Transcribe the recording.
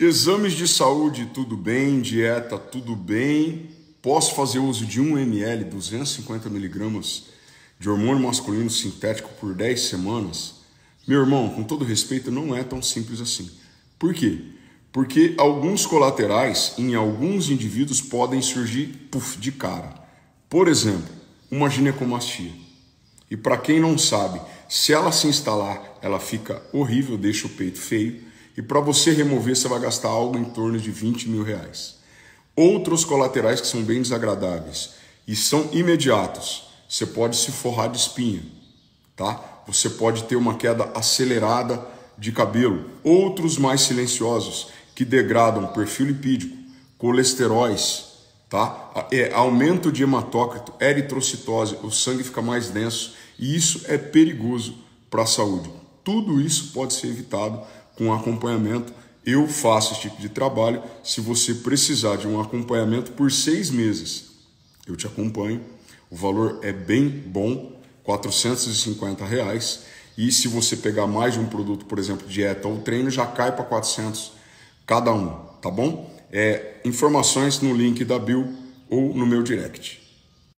Exames de saúde, tudo bem. Dieta, tudo bem. Posso fazer uso de 1 ml, 250 miligramas de hormônio masculino sintético por 10 semanas? Meu irmão, com todo respeito, não é tão simples assim. Por quê? Porque alguns colaterais em alguns indivíduos podem surgir de cara. Por exemplo, uma ginecomastia. E para quem não sabe, se ela se instalar, ela fica horrível, deixa o peito feio. E para você remover, você vai gastar algo em torno de 20 mil reais. Outros colaterais que são bem desagradáveis e são imediatos. Você pode se forrar de espinha, tá? Você pode ter uma queda acelerada de cabelo. Outros mais silenciosos que degradam perfil lipídico, colesteróis, tá? Aumento de hematócrito, eritrocitose, o sangue fica mais denso e isso é perigoso para a saúde. Tudo isso pode ser evitado com acompanhamento. Eu faço esse tipo de trabalho. Se você precisar de um acompanhamento por 6 meses, eu te acompanho. O valor é bem bom, R$450. E se você pegar mais de um produto, por exemplo, dieta ou treino, já cai para 400 cada um, tá bom? Informações no link da bio ou no meu direct.